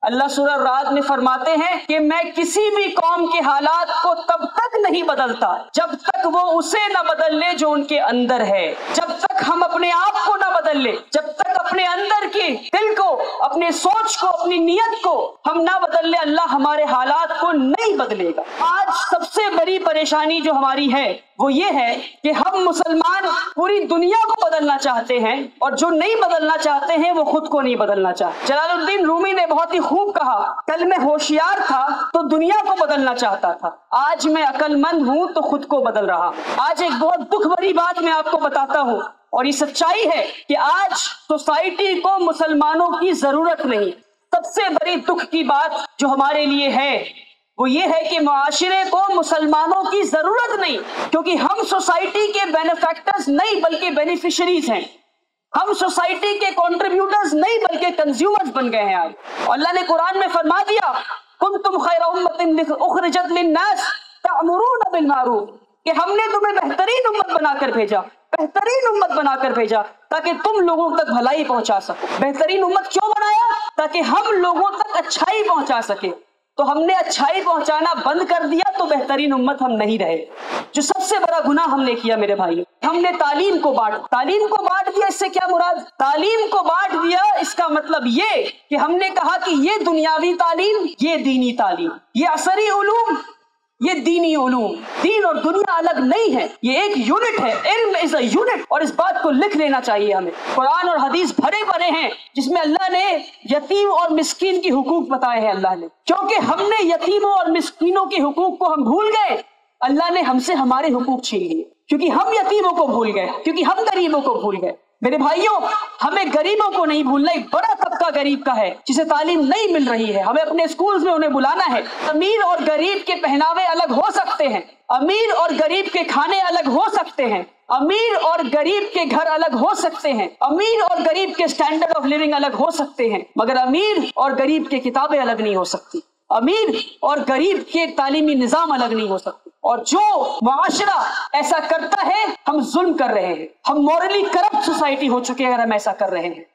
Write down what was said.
اللہ سورہ رات میں فرماتے ہیں کہ میں کسی بھی قوم کے حالات کو تب تک نہیں بدلتا جب تک وہ اسے نہ بدل لے جو ان کے اندر ہے. جب تک ہم اپنے آپ کو نہ بدل لے، جب تک اپنے اندر کی دل کو، اپنے سوچ کو، اپنی نیت کو ہم نہ بدل لے، اللہ ہمارے حالات کو نہیں بدلے گا. آج سب سے بڑی پریشانی جو ہماری ہے وہ یہ ہے کہ ہم مسلمان پوری دنیا کو بدلنا چاہتے ہیں، اور جو نہیں بدلنا چاہتے ہیں وہ خود کو نہیں بدلنا چاہتے. جلال الدین رومی نے بہت ہی خوب کہا، کل میں ہوشیار تھا تو دنیا کو بدلنا چاہتا تھا، آج میں عقل مند ہوں تو خود کو بدل رہا. آج ایک بہت دکھ بھری بات میں آپ کو بتاتا ہوں، اور یہ سچائی ہے کہ آج سوسائٹی کو مسلمانوں کی ضرورت نہیں. سب سے بڑی دکھ کی بات جو ہمارے لیے ہے وہ یہ ہے کہ معاشرے کو مسلمانوں کی ضرورت نہیں، کیونکہ ہم سوسائٹی کے بینیفیکٹرز نہیں بلکہ بینیفیشریز ہیں. ہم سوسائٹی کے کنٹریبیوٹرز نہیں بلکہ کنزیومرز بن گئے ہیں آج. اور اللہ نے قرآن میں فرما دیا، کنتم خیر امۃ اخرجت للناس تأمرون بالمعروف، کہ ہم نے تمہیں بہترین امت بنا کر بھیجا، بہترین امت بنا کر بھیجا تاکہ تم لوگوں تک بھلائی پہنچا سکو. بہترین امت کیوں بنایا؟ تاکہ ہم لوگوں تک اچھائی پہنچا سکے. تو ہم نے اچھائی پہنچانا بند کر دیا تو بہترین امت ہم نہیں رہے. جو سب سے بڑا گناہ ہم نے کیا میرے بھائی، ہم نے تعلیم کو بانٹ دیا. اس سے کیا مراد؟ تعلیم کو بانٹ دیا اس کا مطلب یہ کہ ہم نے کہا کہ یہ دنیاوی تعلیم، یہ دینی تعلیم، یہ عصری علوم، یہ دینی علوم. دین اور دنیا الگ نہیں ہے، یہ ایک یونٹ ہے. علم از اے یونٹ، اور اس بات کو لکھ لینا چاہیے ہمیں. قرآن اور حدیث بھرے پڑے ہیں جس میں اللہ نے یتیم اور مسکین کی حقوق بتائے ہیں. اللہ نے، کیونکہ ہم نے یتیموں اور مسکینوں کے حقوق کو ہم بھول گئے، اللہ نے ہم سے ہمارے حقوق چھین لیے. کیونکہ ہم یتیموں کو بھول گئے، کیونکہ ہم غریبوں کو بھول گئے. میرے بھائیوں، ہمیں غریبوں کو نہیں بھولنا. ایک بڑا طبقہ غریب کا ہے جسے تعلیم نہیں مل رہی ہے، ہمیں اپنے اسکولز میں انہیں بلانا ہے. امیر اور غریب کے پہناوے الگ ہو سکتے ہیں، امیر اور غریب کے کھانے الگ ہو سکتے ہیں، امیر اور غریب کے گھر الگ ہو سکتے ہیں، امیر اور غریب کے سٹینڈرڈ آف لیونگ الگ ہو سکتے ہیں، مگر امیر اور غریب کے کتابیں الگ نہیں ہو سکتی، امیر اور غریب کے تعلیمی نظام الگ نہیں ہو سکتے. اور جو معاشرہ ایسا کرتا ہے ہم ظلم کر رہے ہیں، ہم مورلی کرپٹ سوسائٹی ہو چکے ہیں اگر ہم ایسا کر رہے ہیں.